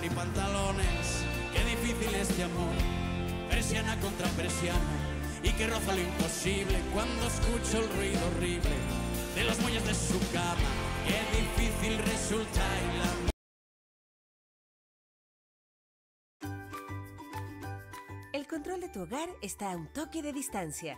ni pantalones. Qué difícil este amor, persiana contra persiana, y que roza lo imposible cuando escucho el ruido horrible de los muelles de su cama. Qué difícil resulta el amor. El control de tu hogar está a un toque de distancia.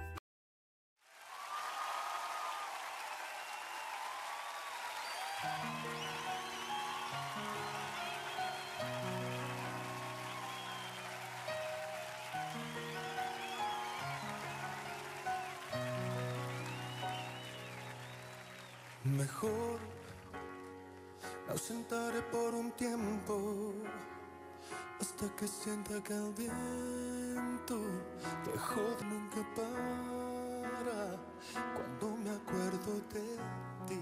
Mejor me ausentaré por un tiempo hasta que sienta que el viento dejó de nunca para. Cuando me acuerdo de ti,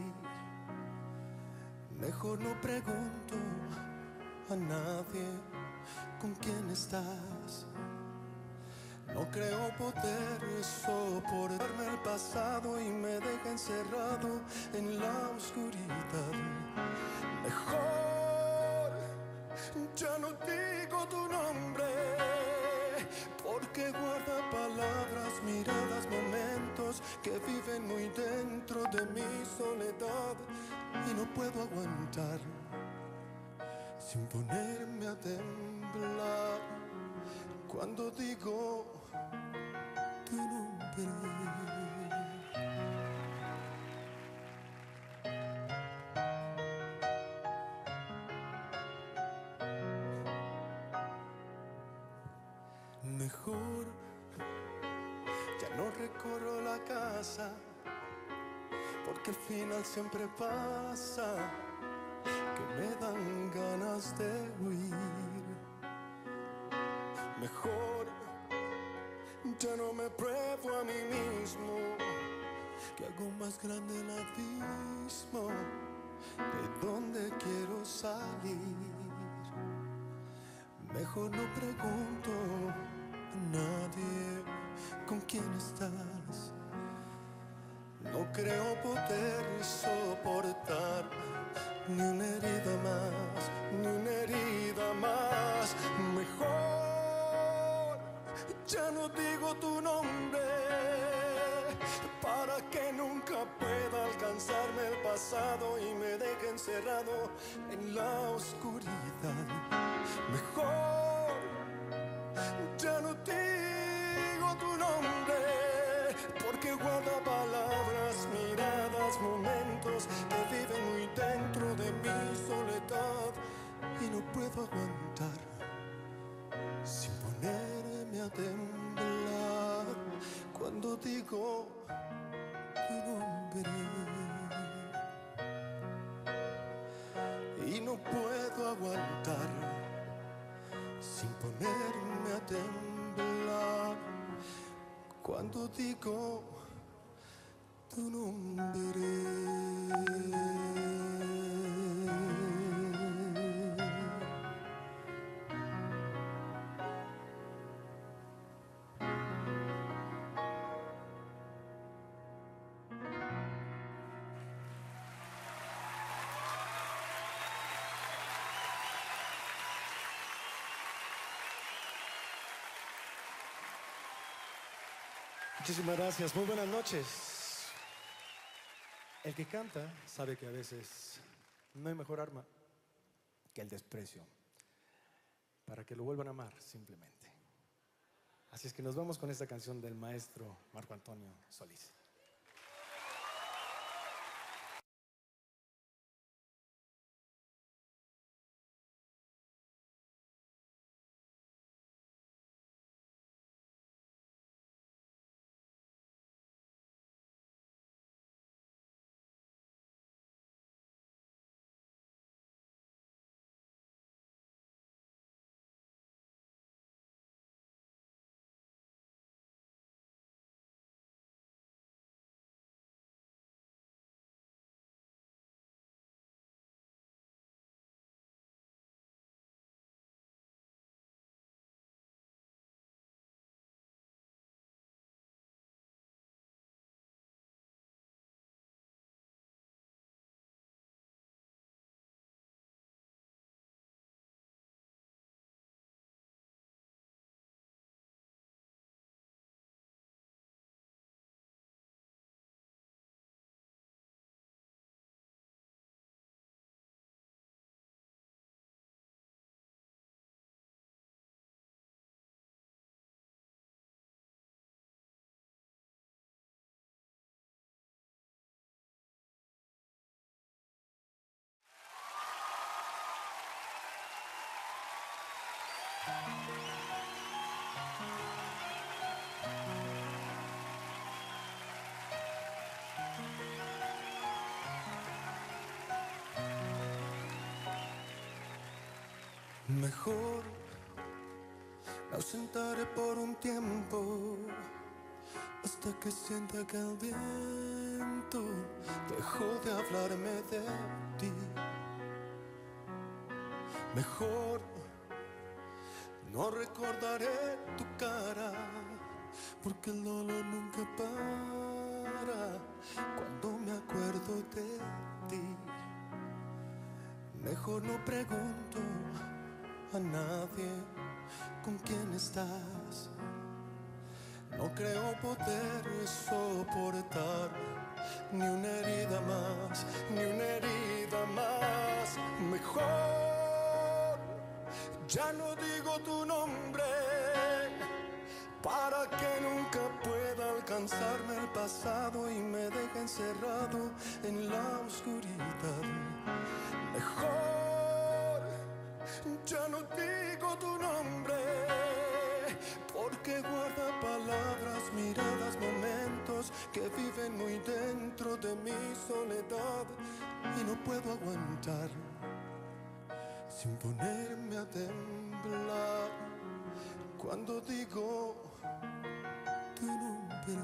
mejor no pregunto a nadie con quién estás. No creo poder soportarme el pasado y me deja encerrado en la oscuridad. Mejor ya no digo tu nombre, porque guarda palabras, miradas, momentos que viven muy dentro de mi soledad y no puedo aguantar sin ponerme a temblar cuando digo tu nombre. Mejor ya no recorro la casa, porque al final siempre pasa que me dan ganas de huir. Mejor ya no me pruebo a mí mismo, que hago más grande el abismo de donde quiero salir. Mejor no pregunto a nadie con quién estás. No creo poder soportar ni una herida más, ni una herida más. Mejor ya no digo tu nombre, para que nunca pueda alcanzarme el pasado y me deje encerrado en la oscuridad. Mejor ya no digo tu nombre, porque guarda palabras, miradas, momentos que viven muy dentro de mi soledad y no puedo aguantar sin ponerme a temblar cuando digo tu nombre. Y no puedo aguantar sin ponerme a temblar cuando digo tu nombre. Muchísimas gracias, muy buenas noches. El que canta sabe que a veces no hay mejor arma que el desprecio, para que lo vuelvan a amar simplemente. Así es que nos vamos con esta canción del maestro Marco Antonio Solís. Mejor me ausentaré por un tiempo hasta que sienta que el viento dejó de hablarme de ti. Mejor no recordaré tu cara, porque el dolor nunca para cuando me acuerdo de ti. Mejor no pregunto a nadie con quién estás. No creo poder soportar ni una herida más, ni una herida más. Mejor ya no digo tu nombre, para que nunca pueda alcanzarme el pasado y me deje encerrado en la oscuridad. Mejor ya no digo tu nombre, porque guarda palabras, miradas, momentos que viven muy dentro de mi soledad y no puedo aguantar sin ponerme a temblar cuando digo tu nombre.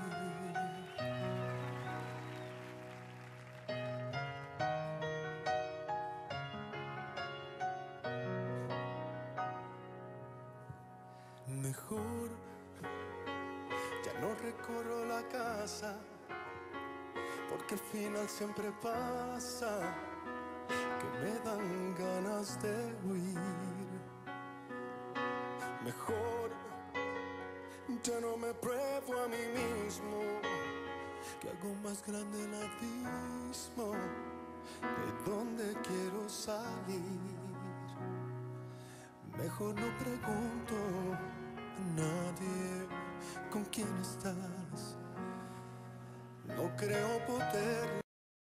Mejor ya no recorro la casa, porque al final siempre pasa que me dan ganas de huir. Mejor ya no me pruebo a mí mismo, que hago más grande el abismo de donde quiero salir. Mejor no pregunto a nadie con quién estás. No creo poder.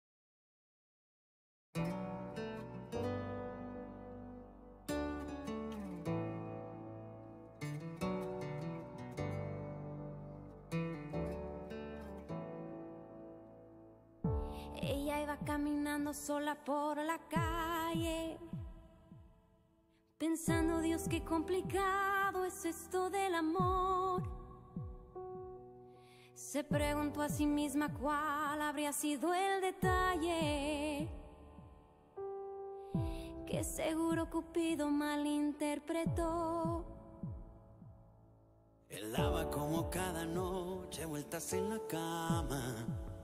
Ella iba caminando sola por la calle, pensando, Dios, qué complicado es esto del amor. Se preguntó a sí misma cuál habría sido el detalle que seguro Cupido malinterpretó. Él daba como cada noche vueltas en la cama.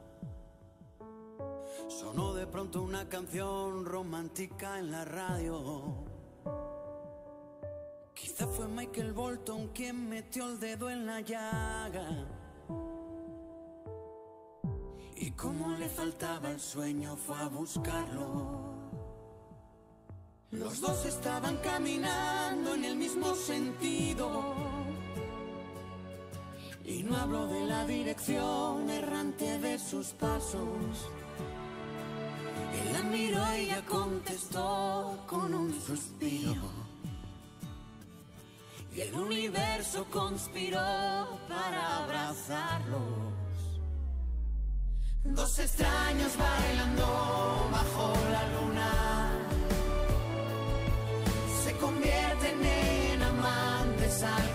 Sonó de pronto una canción romántica en la radio. Quizá fue Michael Bolton quien metió el dedo en la llaga. Y como le faltaba el sueño fue a buscarlo. Los dos estaban caminando en el mismo sentido. Y no hablo de la dirección errante de sus pasos. Él la miró y ella contestó con un suspiro. Y el universo conspiró para abrazarlos. Dos extraños bailando bajo la luna se convierten en amantes al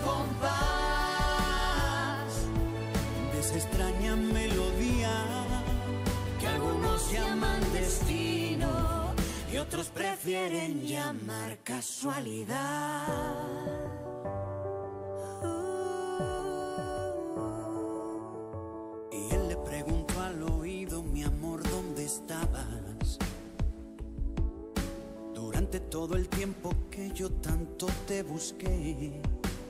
compás de esa extraña melodía que algunos llaman destino y otros prefieren llamar casualidad. Y él le preguntó al oído, mi amor, ¿dónde estabas? Durante todo el tiempo que yo tanto te busqué.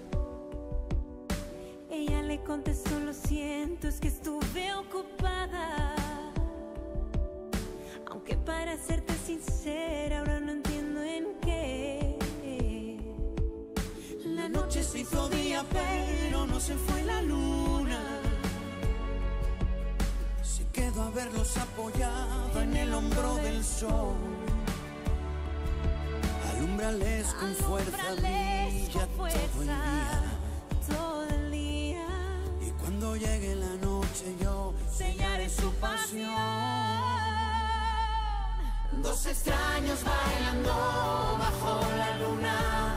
Ella le contestó, lo siento, es que estuve ocupada. Aunque para serte sincera, ahora no entiendo en qué. La noche se hizo día, pero no se fue la luna. Se quedó a verlos apoyado en el hombro del sol, Alúmbrales con fuerza, brilla todo el día. Y cuando llegue la noche yo sellaré su pasión. Dos extraños bailando bajo la luna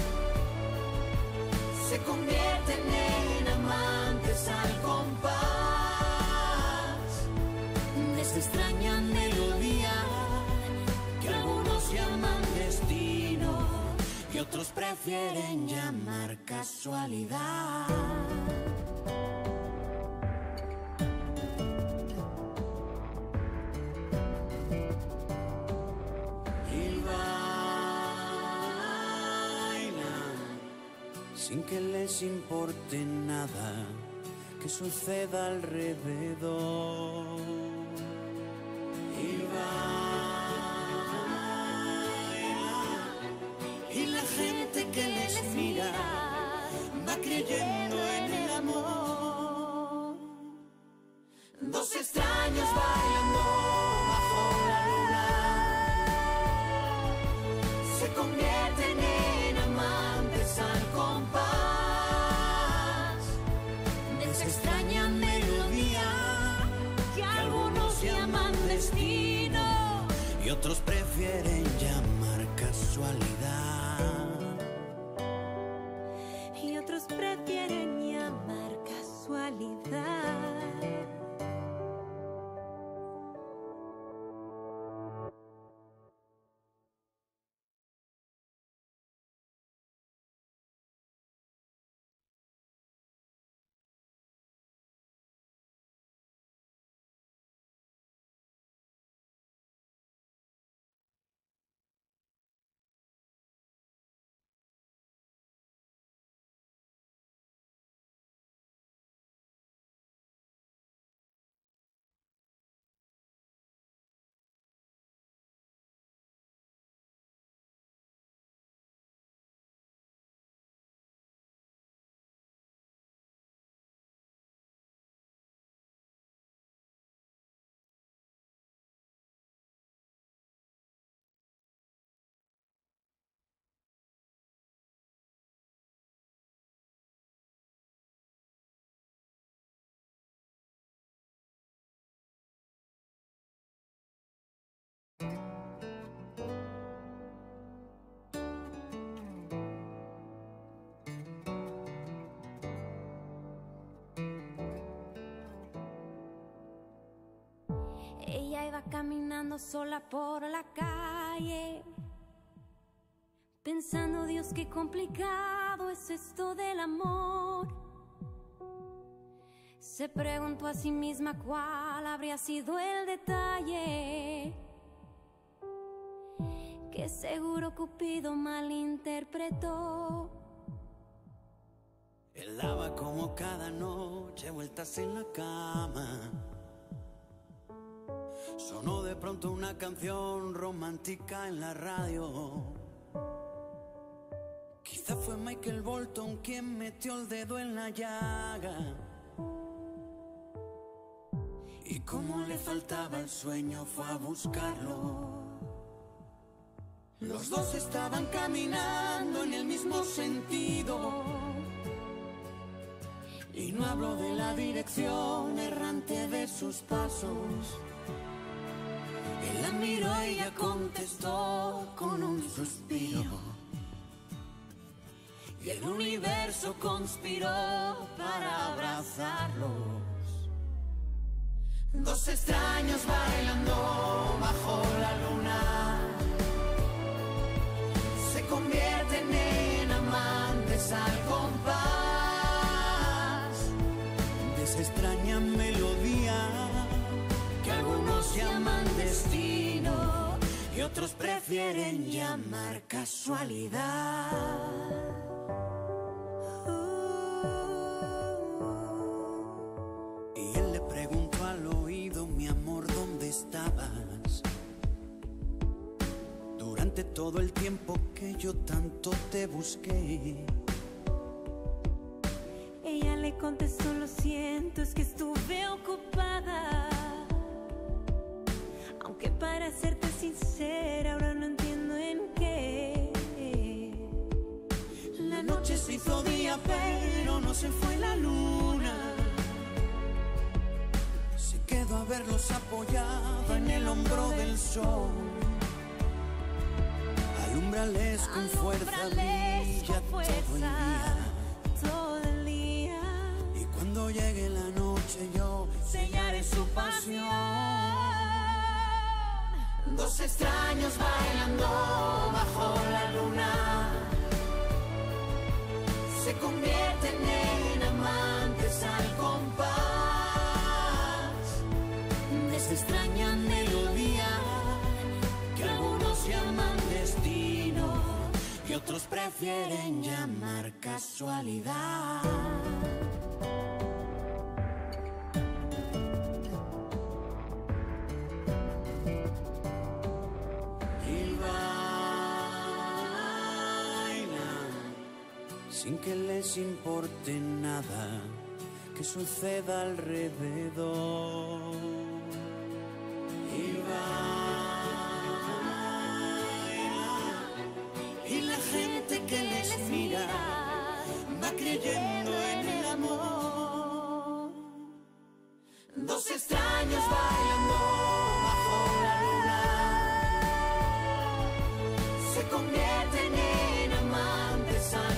se convierten en amantes al compás de esa extraña melodía que algunos llaman destino y otros prefieren llamar casualidad. Sin que les importe nada que suceda alrededor. Y bailan, y la gente que les mira va creyendo en el amor. Dos extraños bailando bajo la luna se convierten en amantes al compás de esa extraña melodía que algunos llaman destino y otros prefieren llamar casualidad. Y otros prefieren llamar casualidad. Ella iba caminando sola por la calle, pensando, Dios, qué complicado es esto del amor. Se preguntó a sí misma cuál habría sido el detalle que seguro Cupido malinterpretó. Él daba como cada noche vueltas en la cama. Sonó de pronto una canción romántica en la radio. Quizá fue Michael Bolton quien metió el dedo en la llaga. Y como le faltaba el sueño fue a buscarlo. Los dos estaban caminando en el mismo sentido. Y no hablo de la dirección errante de sus pasos. Él la miró y ella contestó con un suspiro. Y el universo conspiró para abrazarlos. Dos extraños bailando bajo la luna se convierten en amantes al compás de esa extraña melodía que algunos llaman destino y otros prefieren llamar casualidad. Y él le preguntó al oído, mi amor, ¿dónde estabas? Durante todo el tiempo que yo tanto te busqué. Ella le contestó, lo siento, es que estuve ocupada. Aunque para serte sincera ahora no entiendo en qué. se fue la luna, se quedó a verlos apoyada en el hombro del sol. Alúmbrales con fuerza, brilla todo el día. Y cuando llegue la noche yo sellaré su pasión. Dos extraños bailando bajo la luna se convierten en amantes al compás de esa extraña melodía que algunos llaman destino y otros prefieren llamar casualidad. Sin que les importe nada que suceda alrededor. Y bailan, y la gente que les mira va creyendo en el amor. Dos extraños bailando bajo la luna se convierten en amantes al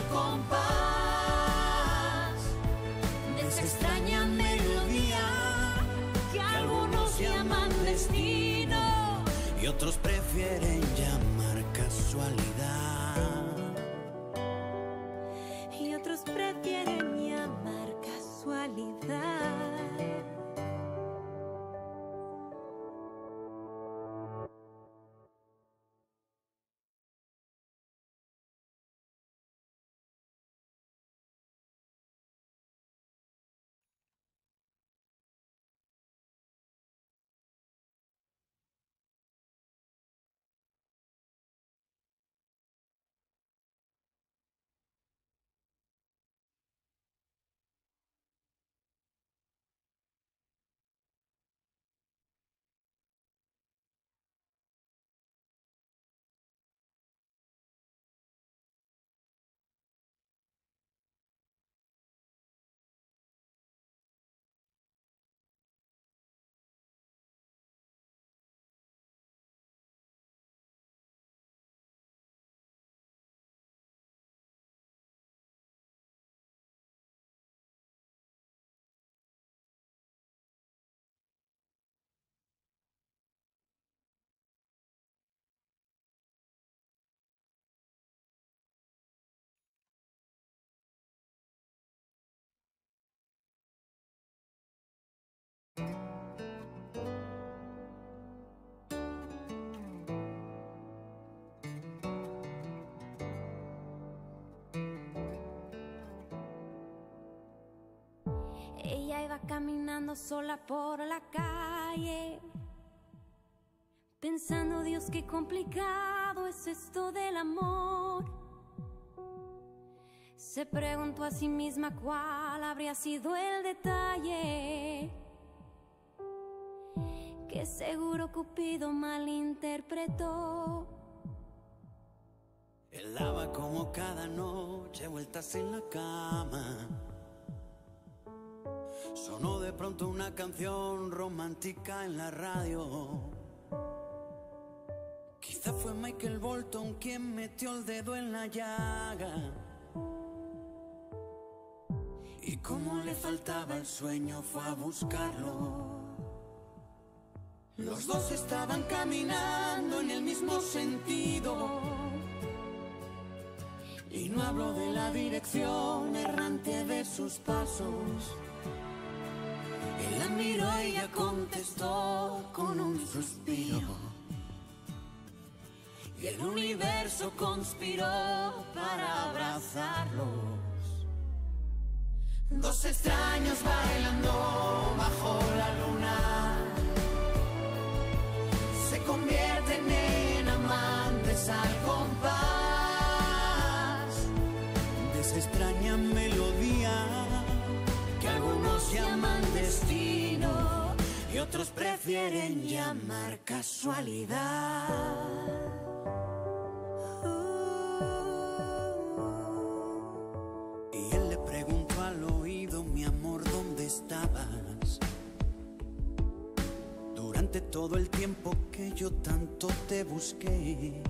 compás de esa extraña melodía que algunos llaman destino y otros prefieren llamar casualidad. Y otros prefieren llamar casualidad. Ella iba caminando sola por la calle, pensando, Dios, qué complicado es esto del amor. Se preguntó a sí misma cuál habría sido el detalle que seguro Cupido malinterpretó. Él daba como cada noche vueltas en la cama. Sonó de pronto una canción romántica en la radio. Quizá fue Michael Bolton quien metió el dedo en la llaga. Y como le faltaba el sueño fue a buscarlo. Los dos estaban caminando en el mismo sentido. Y no hablo de la dirección errante de sus pasos. Él la miró y ella contestó con un suspiro. Y el universo conspiró para abrazarlos. Dos extraños bailando bajo la luna se convierten en amantes al compás de esa extraña melodía que algunos llaman destino y otros prefieren llamar casualidad. Y él le preguntó al todo el tiempo que yo tanto te busqué.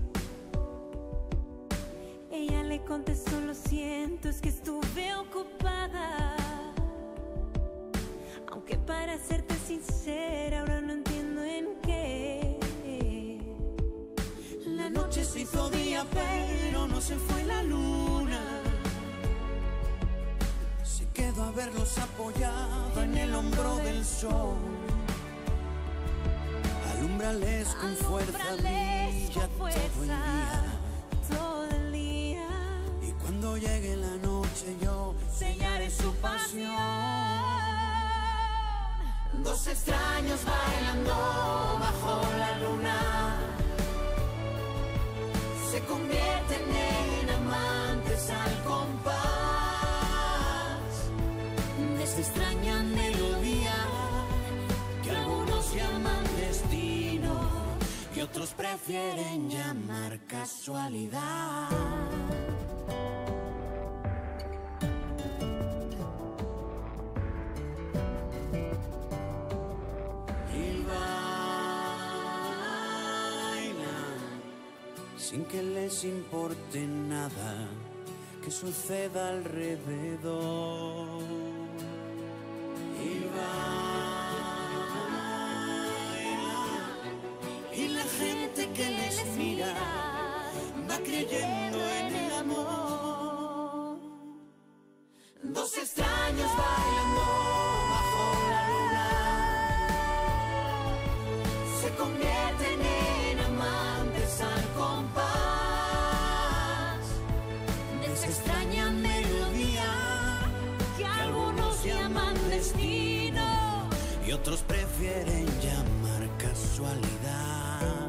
Ella le contestó: lo siento, es que estuve ocupada. Aunque para serte sincera, ahora no entiendo en qué. La noche se hizo día, pero no se fue la luna. Se quedó a verlos apoyado en el hombro del sol. Alúmbrales con fuerza, brilla todo el día. Y cuando llegue la noche yo sellaré su pasión. Dos extraños bailando bajo la luna se convierten en amantes al compás de esa extraña melodía que algunos llaman destino y otros prefieren llamar casualidad. Sin que les importe nada que suceda alrededor. Y bailan, y la gente que les mira va creyendo en el amor. Dos extraños bailando bajo la luna se convierten en amantes al compás de esa extraña melodía que algunos llaman destino y otros prefieren llamar casualidad.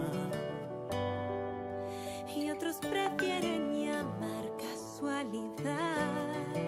Y otros prefieren llamar casualidad.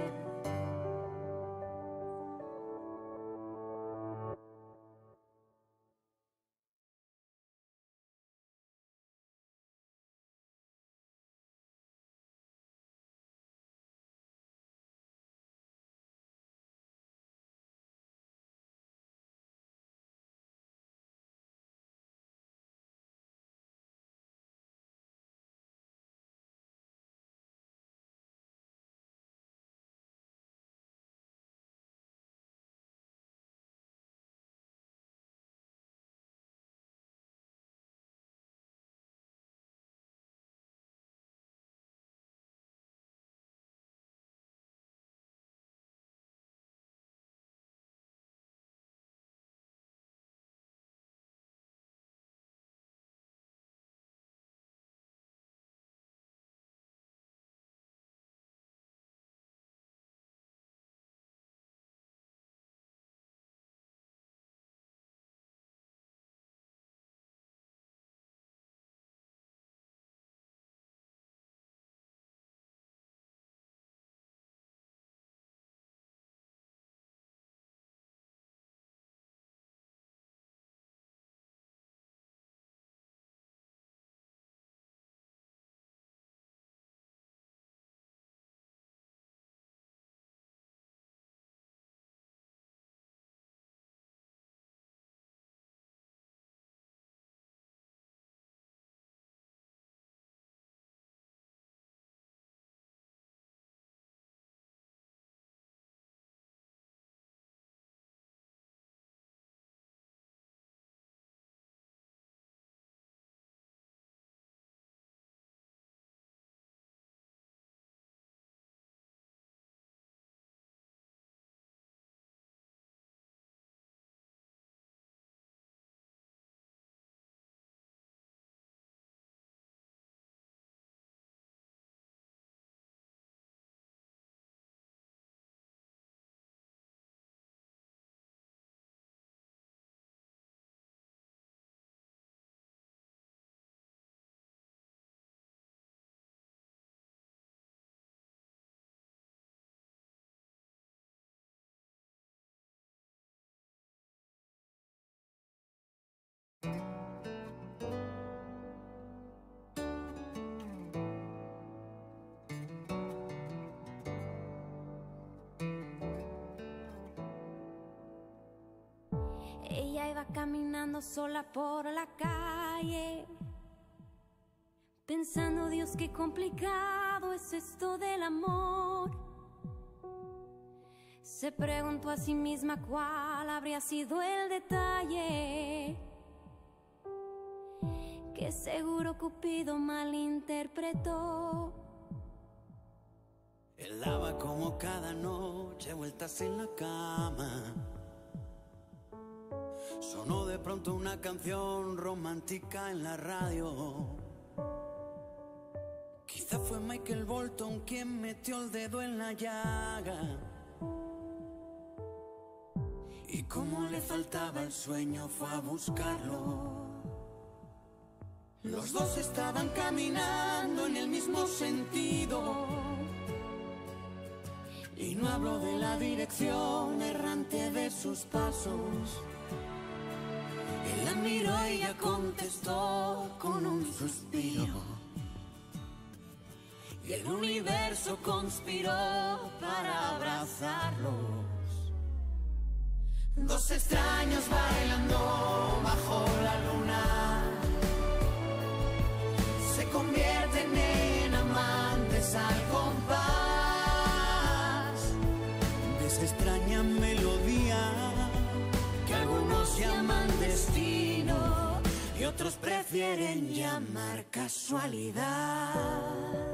va caminando sola por la calle, pensando, Dios, qué complicado es esto del amor. Se preguntó a sí misma cuál habría sido el detalle que seguro Cupido malinterpretó. Él daba como cada noche vueltas en la cama. Sonó de pronto una canción romántica en la radio. Quizá fue Michael Bolton quien metió el dedo en la llaga. Y como le faltaba el sueño fue a buscarlo. Los dos estaban caminando en el mismo sentido. Y no hablo de la dirección errante de sus pasos. Él la miró y ella contestó con un suspiro. Y el universo conspiró para abrazarlos. Dos extraños bailando bajo la luna se convierten en amantes al compás de esa extraña melodía que algunos llaman destino y otros prefieren llamar casualidad.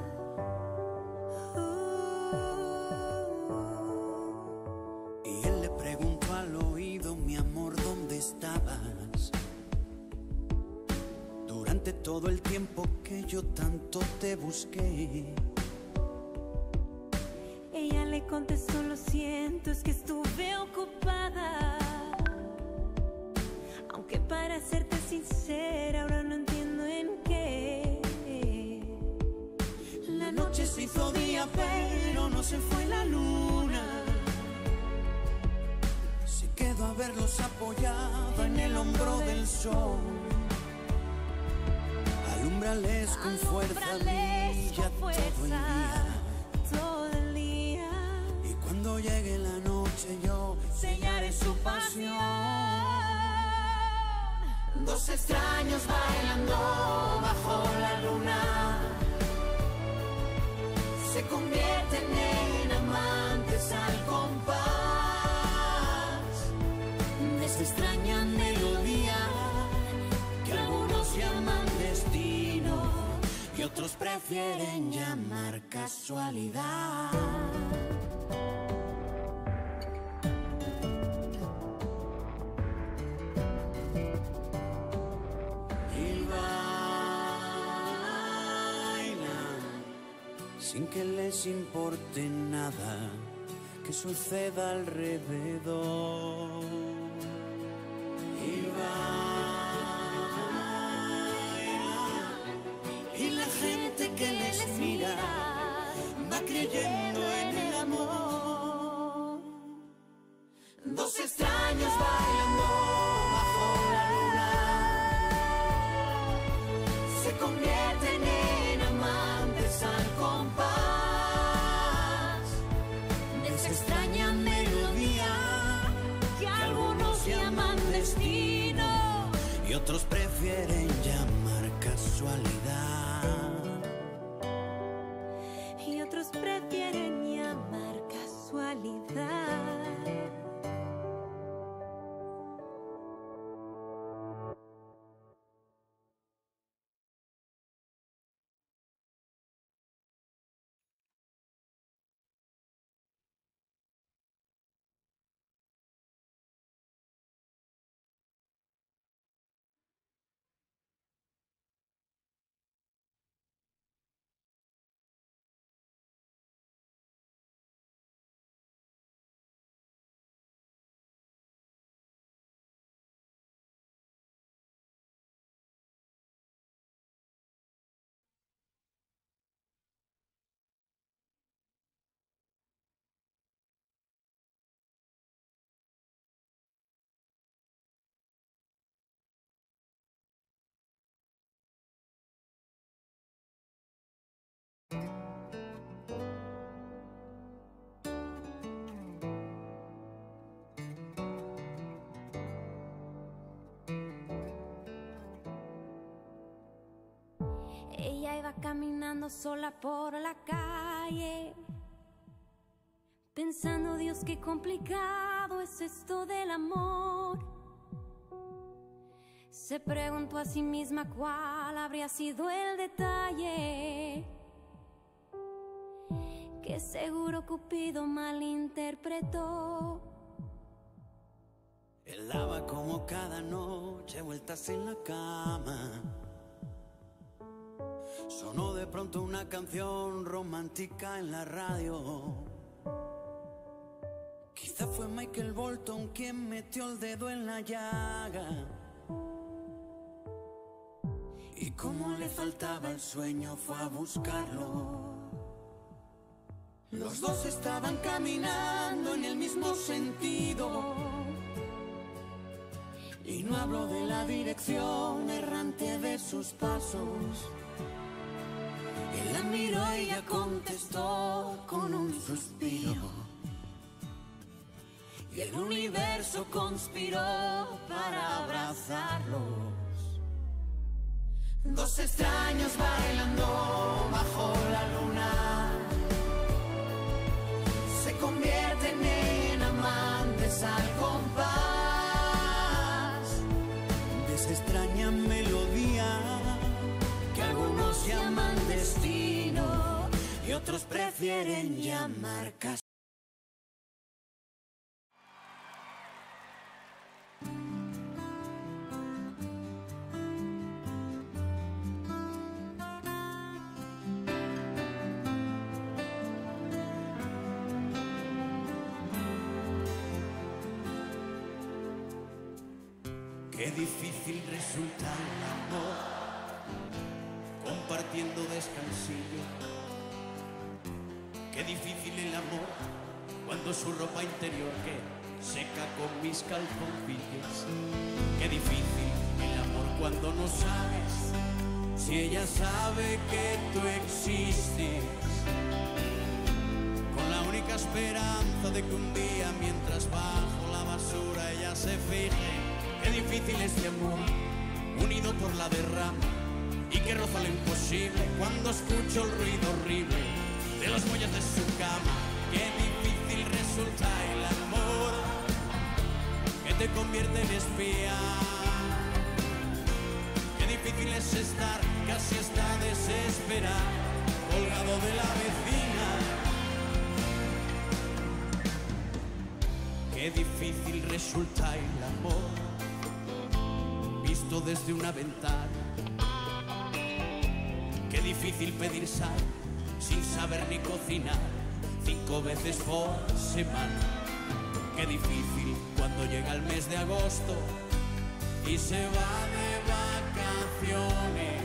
Y él le preguntó al oído, mi amor, ¿dónde estabas? Durante todo el tiempo que yo tanto te busqué. Ella le contestó, lo siento, es que estuve ocupada. Aunque para serte sincera, ahora no entiendo en qué. La noche se hizo día, pero no se fue la luna. Se quedó a verlos apoyado en el hombro del sol. Alúmbrales con fuerza, brilla todo el día. Y cuando llegue la noche yo sellaré su pasión. Dos extraños bailando bajo la luna se convierten en amantes al compás de esa extraña melodía que algunos llaman destino y otros prefieren llamar casualidad. Sin que les importe nada que suceda alrededor. Y bailan, y la gente que les mira va creyendo en el amor. Dos extraños bailando bajo la luna se convierten en amantes al compás de esa extraña melodía que algunos Ella iba caminando sola por la calle, pensando, Dios, qué complicado es esto del amor. Se preguntó a sí misma cuál habría sido el detalle que seguro Cupido malinterpretó. Él daba como cada noche vueltas en la cama. Sonó de pronto una canción romántica en la radio. Quizá fue Michael Bolton quien metió el dedo en la llaga. Y como le faltaba el sueño fue a buscarlo. Los dos estaban caminando en el mismo sentido. Y no hablo de la dirección errante de sus pasos. Él la miró y ella contestó con un suspiro. Y el universo conspiró para abrazarlos. Dos extraños bailando bajo la luna se convierten en amantes al compás de esa extraña melodía que algunos llaman destino y otros prefieren llamar castigo. Qué difícil resulta el amor compartiendo descansillo. Qué difícil el amor cuando su ropa interior que seca con mis calzoncillos. Qué difícil el amor cuando no sabes si ella sabe que tú existes, con la única esperanza de que un día mientras bajo la basura ella se fije. Qué difícil este amor, unido por la derrama y que roza lo imposible cuando escucho el ruido horrible de los muelles de su cama. Qué difícil resulta el amor que te convierte en espía. Qué difícil es estar casi hasta desesperar, colgado de la vecina. Qué difícil resulta el amor visto desde una ventana. Qué difícil pedir sal sin saber ni cocinar 5 veces por semana. Qué difícil cuando llega el mes de agosto y se va de vacaciones,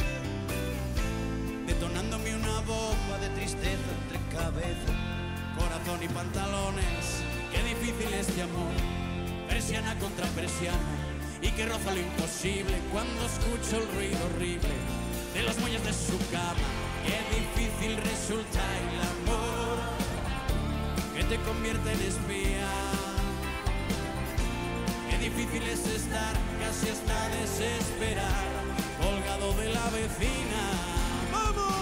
detonándome una bomba de tristeza entre cabeza, corazón y pantalones. Qué difícil este amor, persiana contra persiana, y que roza lo imposible cuando escucho el ruido horrible de los muelles de su cama. Qué difícil resulta el amor que te convierte en espía. Qué difícil es estar casi hasta desesperar, colgado de la vecina. ¡Vamos!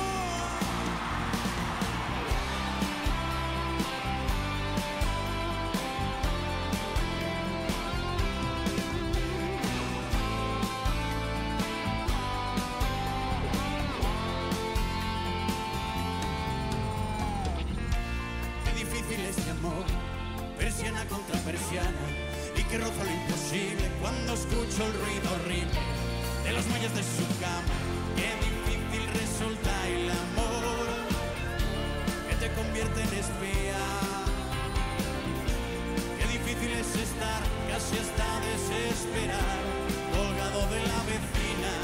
Persiana contra persiana y que roza lo imposible cuando escucho el ruido horrible de los muelles de su cama. Qué difícil resulta el amor que te convierte en espía. Qué difícil es estar casi hasta desesperar, colgado de la vecina.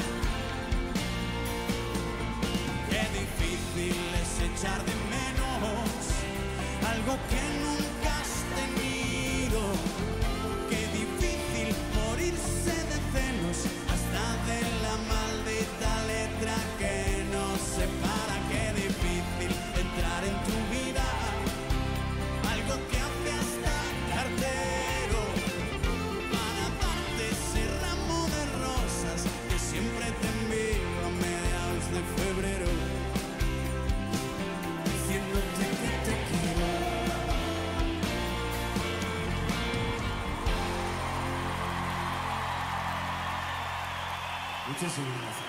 Qué difícil es echar de menos algo que nunca has tenido. Qué difícil morirse de celos hasta de la maldita letra Muchísimas gracias.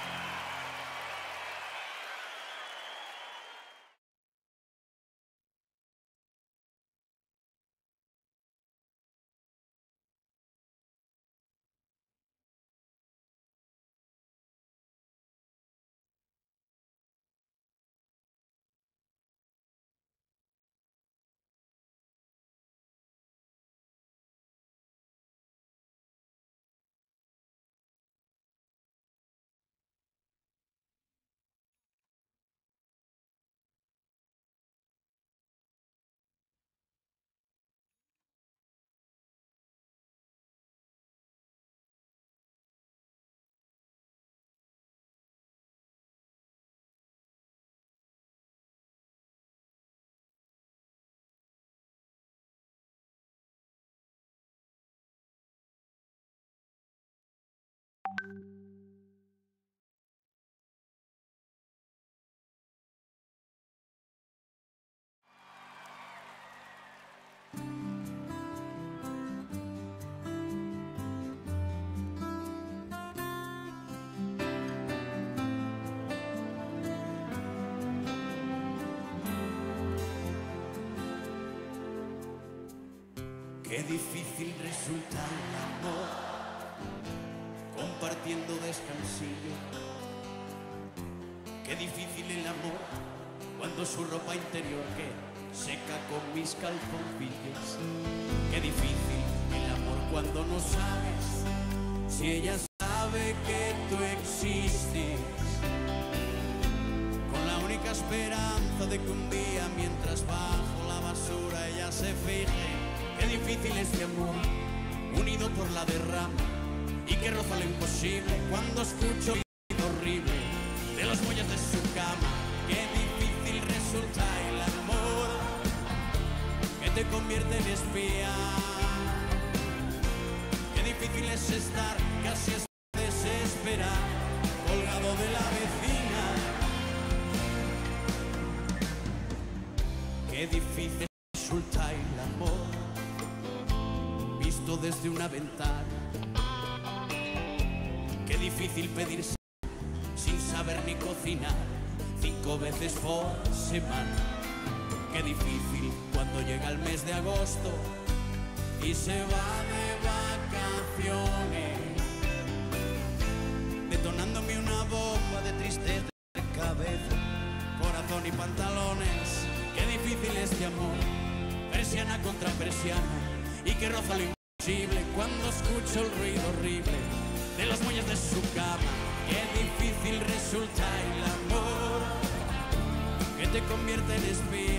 Qué difícil resulta el amor compartiendo descansillo. Qué difícil el amor cuando su ropa interior que seca con mis calzoncillos. Qué difícil el amor cuando no sabes si ella sabe que tú existes, con la única esperanza de que un día mientras bajo la basura ella se fije. Qué difícil este amor, unido por la derrama y que roza lo imposible cuando escucho el ruido horrible de los muelles de su cama. Qué difícil resulta el amor que te convierte en espía. Qué difícil es estar casi hasta desesperar, colgado de la vecina. Qué difícil resulta el amor visto desde una ventana. Qué difícil pedir sin saber ni cocinar 5 veces por semana. Qué difícil cuando llega el mes de agosto y se va de vacaciones, detonándome una bomba de tristeza de cabeza, corazón y pantalones. Qué difícil este amor, persiana contra persiana, y que roza lo imposible cuando escucho el ruido horrible de los muelles de su cama. Qué difícil resulta el amor que te convierte en espía.